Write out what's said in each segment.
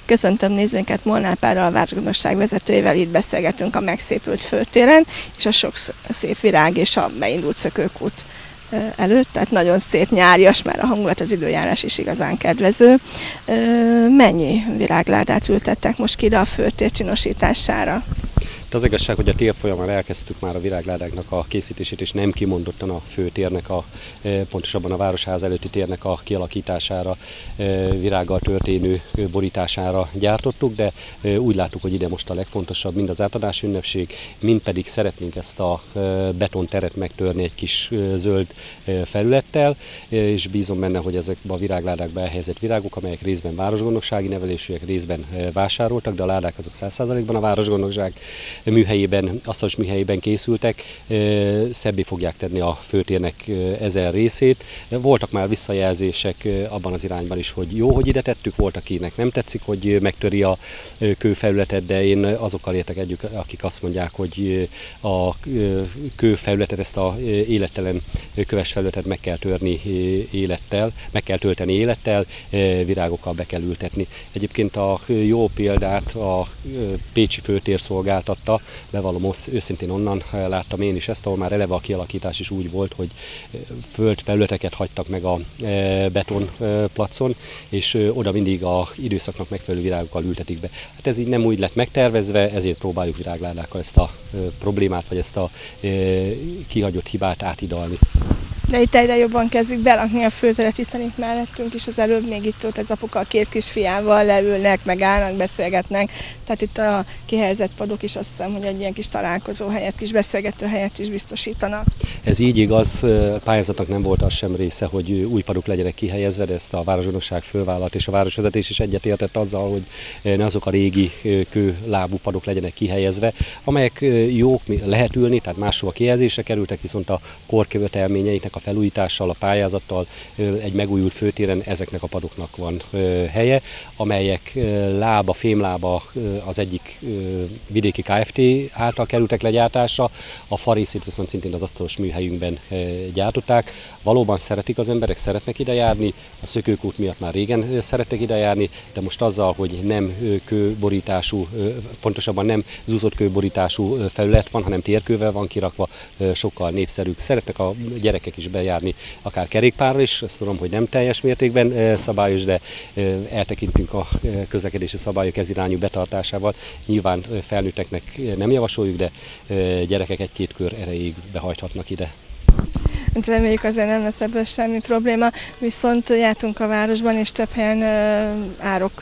Köszöntöm nézőinket, Molnár Pálral, a városgazdaság vezetőjével itt beszélgetünk a megszépült főtéren, és a sok szép virág és a beindult szökőkút előtt, tehát nagyon szép nyárias, már a hangulat, az időjárás is igazán kedvező. Mennyi virágládát ültettek most ki a főtér csinosítására? Az igazság, hogy a tél folyamán elkezdtük már a virágládáknak a készítését, és nem kimondottan a főtérnek, pontosabban a Városház előtti térnek a kialakítására, virággal történő borítására gyártottuk, de úgy láttuk, hogy ide most a legfontosabb, mind az átadási ünnepség, mind pedig szeretnénk ezt a betonteret megtörni egy kis zöld felülettel, és bízom benne, hogy ezekben a virágládákban elhelyezett virágok, amelyek részben városgondnoksági nevelésűek, részben vásároltak, de a ládák azok 100%-ban a városgondnokság műhelyében, asztalos műhelyében készültek, szebbé fogják tenni a főtérnek ezen részét. Voltak már visszajelzések abban az irányban is, hogy jó, hogy ide tettük, volt, akinek nem tetszik, hogy megtöri a kőfelületet, de én azokkal értek együtt, akik azt mondják, hogy a kőfelületet, ezt a élettelen köves felületet meg kell törni élettel, meg kell tölteni élettel, virágokkal be kell ültetni. Egyébként a jó példát a pécsi főtér szolgáltatta, bevallom őszintén, onnan láttam én is ezt, ahol már eleve a kialakítás is úgy volt, hogy földfelületeket hagytak meg a betonplacon, és oda mindig az időszaknak megfelelő virágokkal ültetik be. Hát ez így nem úgy lett megtervezve, ezért próbáljuk virágládákkal ezt a problémát, vagy ezt a kihagyott hibát átidalni. De itt egyre jobban kezdik belakni a főteret, hiszen itt mellettünk is az előbb még itt volt az apuka a két kisfiával, leülnek, megállnak, beszélgetnek. Tehát itt a kihelyezett padok is azt hiszem, hogy egy ilyen kis találkozó helyet, kis beszélgető helyet is biztosítanak. Ez így igaz, pályázatnak nem volt az sem része, hogy új padok legyenek kihelyezve, de ezt a városgondokság fölvállalt, és a városvezetés is egyetértett azzal, hogy ne azok a régi kőlábú padok legyenek kihelyezve, amelyek jók, lehet ülni, tehát máshova kihelyezésre kerültek, viszont a korkövetelményeiknek a felújítással, a pályázattal egy megújult főtéren ezeknek a padoknak van helye, amelyek fémlába az egyik vidéki Kft. Által kerültek legyártásra, a fa részét viszont szintén az asztalos műhelyünkben gyártották. Valóban szeretik az emberek, szeretnek ide járni, a szökőkút miatt már régen szerettek ide járni, de most azzal, hogy nem kőborítású, pontosabban nem zúzott kőborítású felület van, hanem térkővel van kirakva, sokkal népszerűbb. Szeretnek a gyerekek is bejárni, akár kerékpárral is, ezt tudom, hogy nem teljes mértékben szabályos, de eltekintünk a közlekedési szabályok ez irányú betartásával. Nyilván felnőtteknek nem javasoljuk, de gyerekek egy-két kör erejéig behajthatnak ide. Reméljük, azért nem lesz ebből semmi probléma, viszont jártunk a városban, és több helyen árok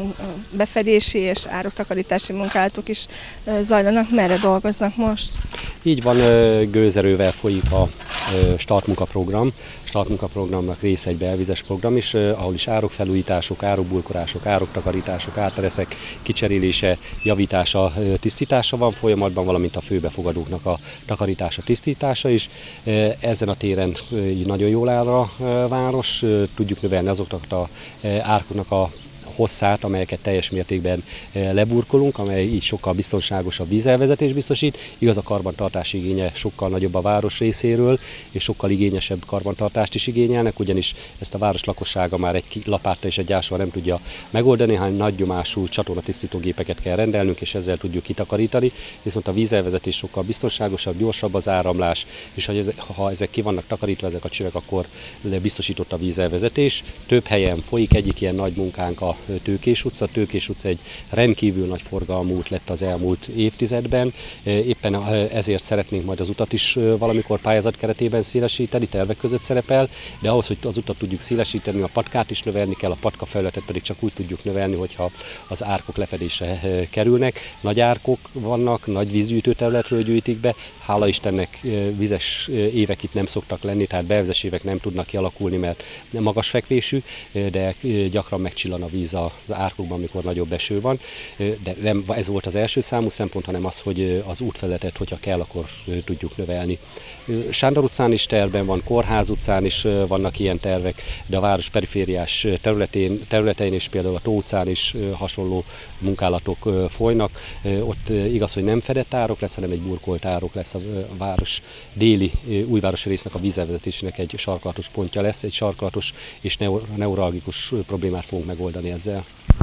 befedési és árok takarítási munkálatok is zajlanak. Merre dolgoznak most? Így van, gőzerővel folyik a startmunkaprogram. Startmunkaprogramnak része egy belvizes program is, ahol is árokfelújítások, árokburkolások, ároktakarítások, áttereszek kicserélése, javítása, tisztítása van folyamatban, valamint a főbefogadóknak a takarítása, tisztítása is. Ezen a téren nagyon jól áll a város, tudjuk növelni azoknak a árkoknak a hosszát, amelyeket teljes mértékben leburkolunk, amely így sokkal biztonságosabb vízelvezetés biztosít. Igaz, a karbantartási igénye sokkal nagyobb a város részéről, és sokkal igényesebb karbantartást is igényelnek, ugyanis ezt a város lakossága már egy lapáttal és egy ásval nem tudja megoldani, hanem nagy nyomású csatornatisztítógépeket kell rendelnünk, és ezzel tudjuk kitakarítani, viszont a vízelvezetés sokkal biztonságosabb, gyorsabb az áramlás, és ha ezek ki vannak takarítva, ezek a csövek, akkor biztosított a vízelvezetés. Több helyen folyik, egyik ilyen nagy munkánk a Tőkés utca. Tőkés utca egy rendkívül nagy forgalmú út lett az elmúlt évtizedben. Éppen ezért szeretnénk majd az utat is valamikor pályázat keretében szélesíteni, tervek között szerepel, de ahhoz, hogy az utat tudjuk szélesíteni, a patkát is növelni kell, a patka felületet pedig csak úgy tudjuk növelni, hogyha az árkok lefedésre kerülnek. Nagy árkok vannak, nagy vízgyűjtő területről gyűjtik be, hála Istennek vizes évek itt nem szoktak lenni, tehát belvizes évek nem tudnak kialakulni, mert nem magas fekvésű, de gyakran megcsillan a víz az árkokban, amikor nagyobb eső van, de nem ez volt az első számú szempont, hanem az, hogy az útfelületet, hogyha kell, akkor tudjuk növelni. Sándor utcán is tervben van, Kórház utcán is vannak ilyen tervek, de a város perifériás területein és például a Tó utcán is hasonló munkálatok folynak. Ott igaz, hogy nem fedett árok lesz, hanem egy burkolt árok lesz, a város déli újvárosi résznek a vízelvezetésének egy sarkalatos pontja lesz, egy sarkalatos és neuralgikus problémát fogunk megoldani ezzel. A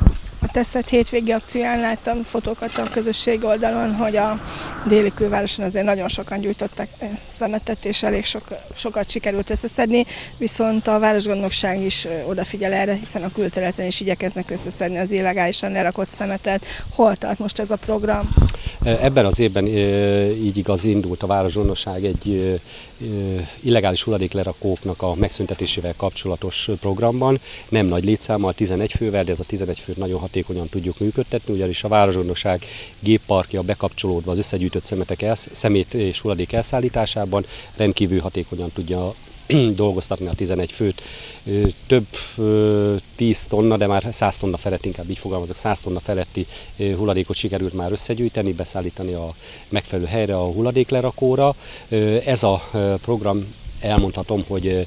Teszett hétvégi akcióján láttam fotókat a közösség oldalon, hogy a déli külvároson azért nagyon sokan gyújtottak szemetet, és elég sokat sikerült összeszedni, viszont a városgondnokság is odafigyel erre, hiszen a külterületen is igyekeznek összeszedni az illegálisan lerakott szemetet. Hol tart most ez a program? Ebben az évben így igaz indult a városgondnokság egy illegális hulladéklerakóknak a megszüntetésével kapcsolatos programban. Nem nagy létszámmal, 11 fővel, de ez a 11 főt nagyon hatékonyan tudjuk működtetni, ugyanis a városgondnokság gépparkja bekapcsolódva az összegyűjtött szemét és hulladék elszállításában rendkívül hatékonyan tudja dolgoztatni a 11 főt. Több 10 tonna, de már 100 tonna felett, inkább így fogalmazok, 100 tonna feletti hulladékot sikerült már összegyűjteni, beszállítani a megfelelő helyre, a hulladéklerakóra. Ez a program, elmondhatom, hogy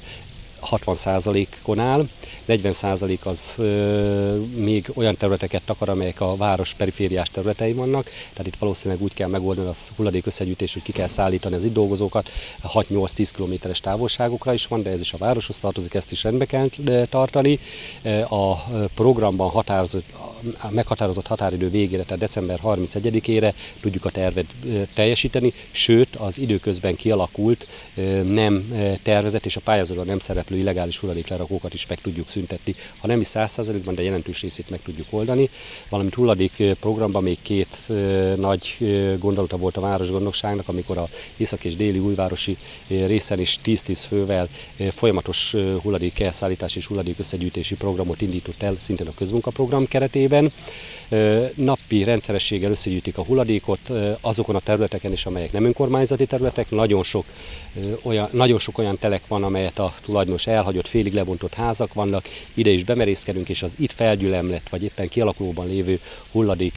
60%-on áll, 40% az még olyan területeket takar, amelyek a város perifériás területei vannak, tehát itt valószínűleg úgy kell megoldani a hulladék összegyűjtés, hogy ki kell szállítani az itt dolgozókat, 6-8-10 kilométeres távolságokra is van, de ez is a városhoz tartozik, ezt is rendbe kell tartani. A programban meghatározott határidő végére, tehát december 31-ére tudjuk a tervet teljesíteni, sőt az időközben kialakult, nem tervezett és a pályázatban nem szereplő illegális hulladéklerakókat is meg tudjuk szüntetni. Ha nem is 100%-ban, de jelentős részét meg tudjuk oldani. Valamint hulladék programban még két nagy gondolata volt a városgondnokságnak, amikor az észak és déli újvárosi részen is 10-10 fővel folyamatos hulladék elszállítás és hulladék összegyűjtési programot indított el, szintén a közmunkaprogram keretében. Napi rendszerességgel összegyűjtik a hulladékot azokon a területeken is, amelyek nem önkormányzati területek. Nagyon sok olyan telek van, amelyet a tulajdonos elhagyott, félig lebontott házak vannak. Ide is bemerészkedünk, és az itt felgyülemlett, vagy éppen kialakulóban lévő hulladék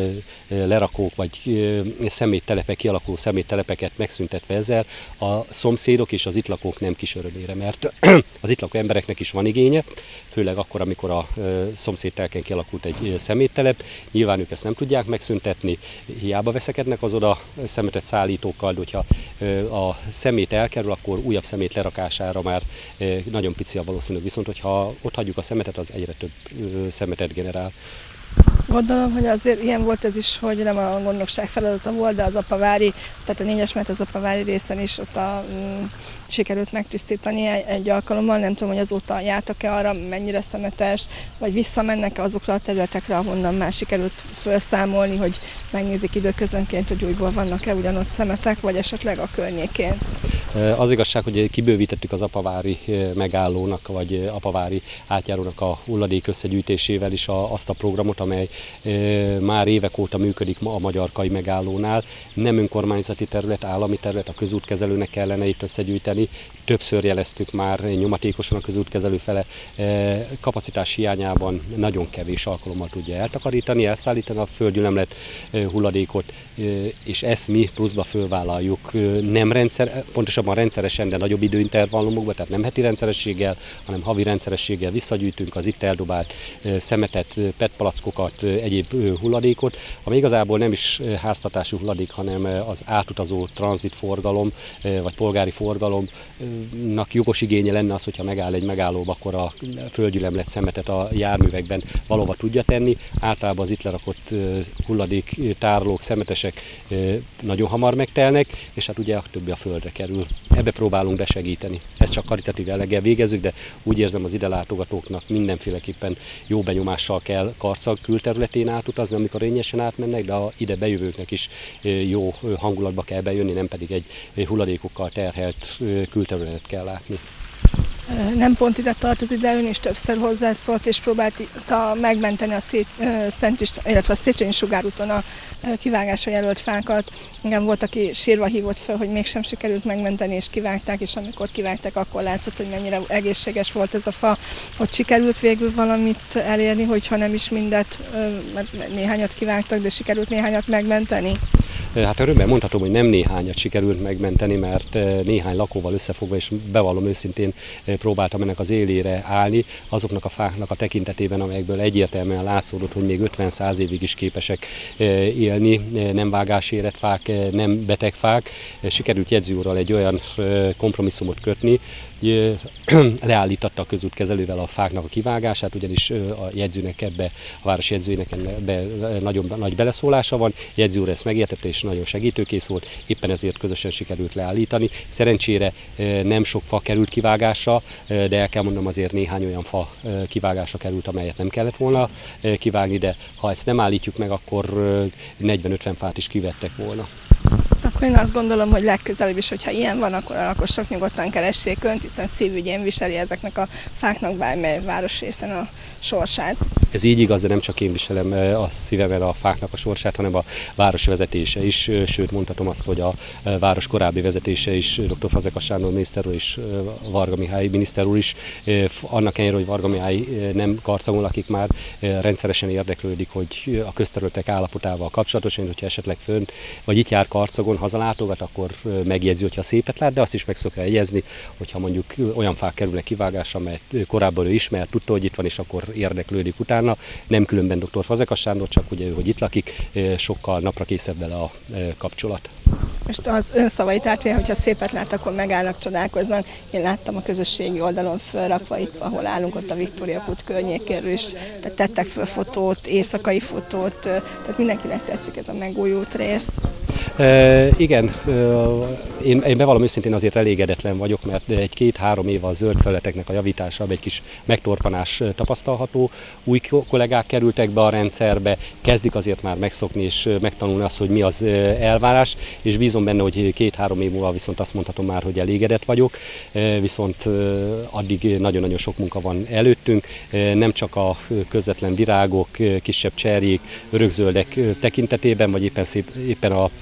lerakók, vagy szeméttelepek, kialakuló szeméttelepeket megszüntetve ezzel a szomszédok és az itt lakók nem kis örömére, mert az itt lakó embereknek is van igénye, főleg akkor, amikor a szomszédtelken kialakult egy szeméttelep. Nyilván ők ezt nem tudják megszüntetni, hiába veszekednek az oda szemetet szállítókkal, de hogyha a szemét elkerül, akkor újabb szemét lerakására már nagyon pici a valószínűség. Viszont, hogyha ott hagyjuk a szemetet, az egyre több szemetet generál. Gondolom, hogy azért ilyen volt ez is, hogy nem a gondnokság feladata volt, de az apavári, tehát a 4-es mert az apavári részen is ott sikerült megtisztítani egy alkalommal. Nem tudom, hogy azóta jártak-e arra, mennyire szemetes, vagy visszamennek-e azokra a területekre, ahonnan már sikerült felszámolni, hogy megnézik időközönként, hogy újból vannak-e ugyanott szemetek, vagy esetleg a környékén. Az igazság, hogy kibővítettük az apavári megállónak, vagy apavári átjárónak a hulladék összegyűjtésével is azt a programot, amely már évek óta működik a Magyarkai megállónál. Nem önkormányzati terület, állami terület, a közútkezelőnek kellene itt összegyűjteni. Többször jeleztük már nyomatékosan a közútkezelő fele, kapacitás hiányában nagyon kevés alkalommal tudja eltakarítani, elszállítani a földgyülemlett hulladékot, és ezt mi pluszba fölvállaljuk, pontosabban rendszeresen, de nagyobb időintervallumokban, tehát nem heti rendszerességgel, hanem havi rendszerességgel visszagyűjtünk az itt eldobált szemetet, PET-palackokat, egyéb hulladékot, ami igazából nem is háztartási hulladék, hanem az átutazó tranzitforgalom, vagy polgári forgalomnak jogos igénye lenne az, hogyha megáll egy megállóba, akkor a földgyülemlett szemetet a járművekben valahova tudja tenni. Általában az itt lerakott hulladék tárolók, szemetesek nagyon hamar megtelnek, és hát ugye a többi a földre kerül. Ebbe próbálunk besegíteni. Ezt csak karitatív jelleggel végezzük, de úgy érzem, az ide látogatóknak mindenféleképpen jó benyomással kell Karcag külterületén átutazni, amikor rényesen átmennek, de a ide bejövőknek is jó hangulatba kell bejönni, nem pedig egy hulladékokkal terhelt külterületet kell látni. Nem pont ide tartozik, de ön is többször hozzászólt, és próbálta megmenteni a illetve a Széchenyi sugárúton a kivágásra jelölt fákat. Engem volt, aki sírva hívott fel, hogy mégsem sikerült megmenteni, és kivágták, és amikor kivágták, akkor látszott, hogy mennyire egészséges volt ez a fa, hogy sikerült végül valamit elérni, hogyha nem is mindet, mert néhányat kivágtak, de sikerült néhányat megmenteni. Hát örömmel mondhatom, hogy nem néhányat sikerült megmenteni, mert néhány lakóval összefogva, és bevallom őszintén, próbáltam ennek az élére állni, azoknak a fáknak a tekintetében, amelyekből egyértelműen látszódott, hogy még 50-100 évig is képesek élni, nem vágásérett fák, nem beteg fák. Sikerült jegyzőúrral egy olyan kompromisszumot kötni, leállítatta a közútkezelővel a fáknak a kivágását, ugyanis a jegyzőnek a városi jegyzőnek ebbe nagyon nagy beleszólása van. A jegyző úr ezt megértette és nagyon segítőkész volt, éppen ezért közösen sikerült leállítani. Szerencsére nem sok fa került kivágásra, de el kell mondanom, azért néhány olyan fa kivágásra került, amelyet nem kellett volna kivágni, de ha ezt nem állítjuk meg, akkor 40-50 fát is kivettek volna. Akkor én azt gondolom, hogy legközelebb is, hogyha ilyen van, akkor a lakosok nyugodtan keressék önt, hiszen szívügyén viseli ezeknek a fáknak bármely városrészen a sorsát. Ez így igaz, de nem csak én viselem a szívemen a fáknak a sorsát, hanem a város vezetése is, sőt mondhatom azt, hogy a város korábbi vezetése is, dr. Fazekas Sándor miniszter úr és Varga Mihály miniszter úr is, annak ellenére, hogy Varga Mihály nem Karcagon lakik már, rendszeresen érdeklődik, hogy a közterületek állapotával kapcsolatosan, hogyha esetleg fönt, vagy itt jár Karcagon, hazalátogat, akkor megjegyzi, hogyha szépet lát, de azt is meg szokja jegyezni, hogyha mondjuk olyan fák kerülnek kivágásra, amelyet korábban ő ismert, tudta, hogy itt van, és akkor érdeklődik utána. Nem különben dr. Fazekas Sándor, csak ugye ő, hogy itt lakik, sokkal napra készebb vele a kapcsolat. Most az ön szavait átvéve, hogyha szépet lát, akkor megállnak, csodálkoznak. Én láttam a közösségi oldalon fölrakva itt, ahol állunk ott a Viktória kút környékéről is, tehát tettek föl fotót, éjszakai fotót, tehát mindenkinek tetszik ez a megújult rész. Igen, én bevallom őszintén azért elégedetlen vagyok, mert egy 2-3 éve a zöld felületeknek a javításában egy kis megtorpanás tapasztalható. Új kollégák kerültek be a rendszerbe, kezdik azért már megszokni és megtanulni azt, hogy mi az elvárás, és bízom benne, hogy 2-3 év múlva viszont azt mondhatom már, hogy elégedett vagyok, viszont addig nagyon-nagyon sok munka van előttünk, nem csak a közvetlen virágok, kisebb cserjék, örökzöldek tekintetében, vagy éppen a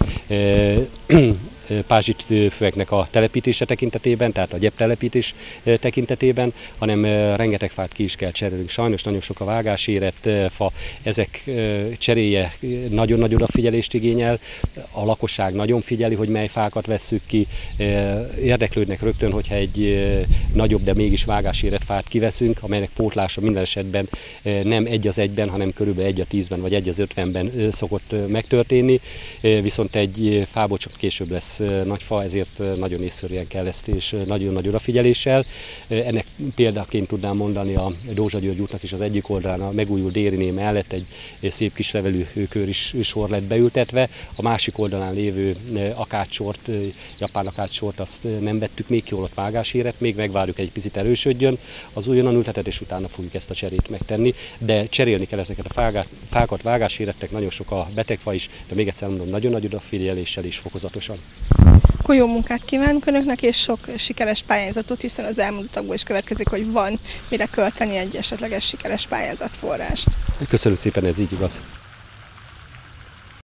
pázsitfüveknek a telepítése tekintetében, tehát a gyeptelepítés tekintetében, hanem rengeteg fát ki is kell cserélni. Sajnos nagyon sok a vágásérett fa, ezek cseréje nagyon-nagy odafigyelést igényel, a lakosság nagyon figyeli, hogy mely fákat vesszük ki, érdeklődnek rögtön, hogyha egy nagyobb, de mégis vágásérett fát kiveszünk, amelynek pótlása minden esetben nem 1:1, hanem körülbelül 1:10-ben vagy 1:50-ben szokott megtörténni, viszont egy fából csak később lesz nagy fa, ezért nagyon észszerűen kell ezt, és nagyon nagy odafigyeléssel. Ennek példaként tudnám mondani a Dózsa György útnak is az egyik oldalán a megújult Dériné mellett egy szép kis levelű kör is sor lett beültetve. A másik oldalán lévő akácssort, japán akácssort azt nem vettük még ki, ott vágásérett, még megvárjuk egy picit erősödjön az újonnan ültetet, és utána fogjuk ezt a cserét megtenni. De cserélni kell ezeket a fákat, vágásérettek, nagyon sok a betegfa is, de még egyszer mondom, nagyon nagy odafigyeléssel és fokozatosan. Akkor jó munkát kívánunk önöknek, és sok sikeres pályázatot, hiszen az elmúltakból is következik, hogy van mire költeni egy esetleges sikeres pályázatforrást. Köszönöm szépen, ez így igaz.